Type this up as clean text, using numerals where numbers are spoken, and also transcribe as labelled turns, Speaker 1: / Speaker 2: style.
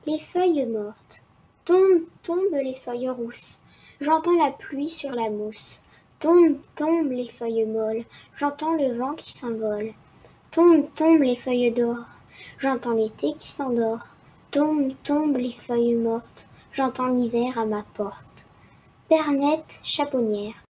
Speaker 1: Les feuilles mortes. Tombent, tombent les feuilles rousses. J'entends la pluie sur la mousse. Tombent, tombent les feuilles molles. J'entends le vent qui s'envole. Tombent, tombent les feuilles d'or. J'entends l'été qui s'endort. Tombent, tombent les feuilles mortes. J'entends l'hiver à ma porte. Pernette charbonnière.